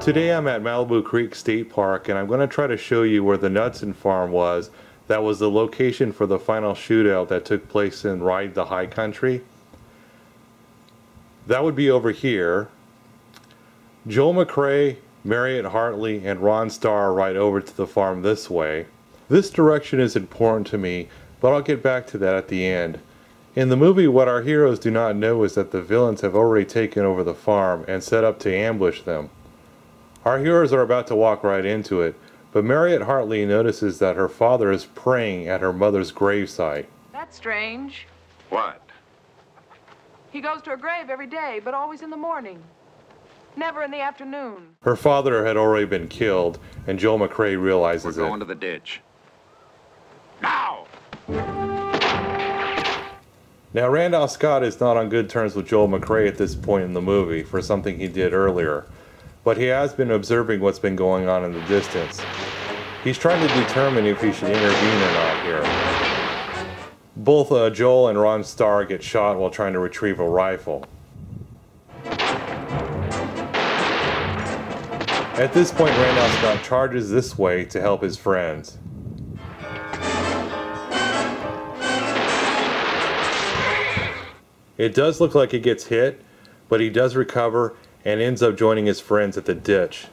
Today I'm at Malibu Creek State Park and I'm going to try to show you where the Knudsen farm was. That was the location for the final shootout that took place in Ride the High Country. That would be over here. Joel McCrea, Mariette Hartley, and Ron Starr ride over to the farm this way. This direction is important to me, but I'll get back to that at the end. In the movie, what our heroes do not know is that the villains have already taken over the farm and set up to ambush them. Our heroes are about to walk right into it, but Mariette Hartley notices that her father is praying at her mother's gravesite. That's strange. What? He goes to her grave every day, but always in the morning. Never in the afternoon. Her father had already been killed, and Joel McCrea realizes it. We're going to the ditch. Now! Now, Randolph Scott is not on good terms with Joel McCrea at this point in the movie for something he did earlier, but he has been observing what's been going on in the distance. He's trying to determine if he should intervene or not here. Both Joel and Ron Starr get shot while trying to retrieve a rifle. At this point, Randolph Scott charges this way to help his friends. It does look like he gets hit, but he does recover and ends up joining his friends at the ditch.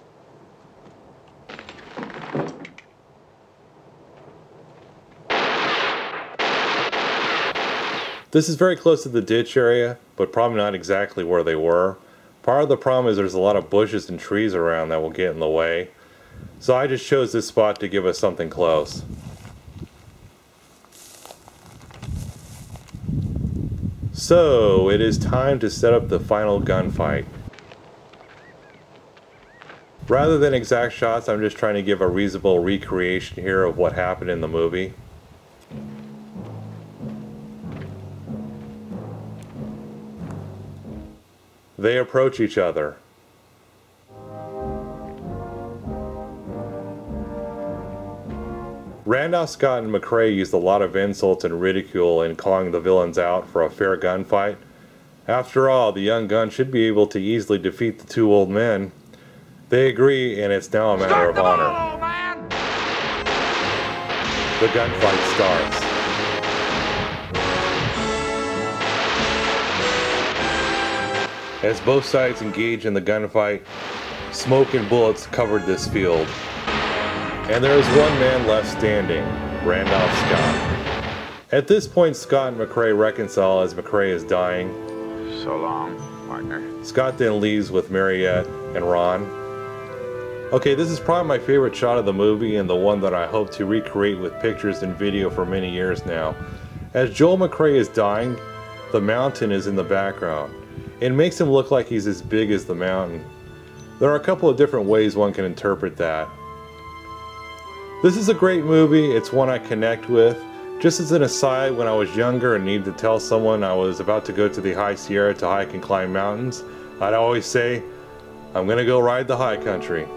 This is very close to the ditch area, but probably not exactly where they were. Part of the problem is there's a lot of bushes and trees around that will get in the way. So I just chose this spot to give us something close. So it is time to set up the final gunfight. Rather than exact shots, I'm just trying to give a reasonable recreation here of what happened in the movie. They approach each other. Randolph Scott and McCrea used a lot of insults and ridicule in calling the villains out for a fair gunfight. After all, the young gun should be able to easily defeat the two old men. They agree, and it's now a matter of honor. The gunfight starts. As both sides engage in the gunfight, smoke and bullets covered this field. And there is one man left standing, Randolph Scott. At this point, Scott and McCrea reconcile as McCrea is dying. So long, partner. Scott then leaves with Mariette and Ron. Okay, this is probably my favorite shot of the movie and the one that I hope to recreate with pictures and video for many years now. As Joel McCrea is dying, the mountain is in the background. It makes him look like he's as big as the mountain. There are a couple of different ways one can interpret that. This is a great movie. It's one I connect with. Just as an aside, when I was younger and needed to tell someone I was about to go to the High Sierra to hike and climb mountains, I'd always say, I'm gonna go ride the high country.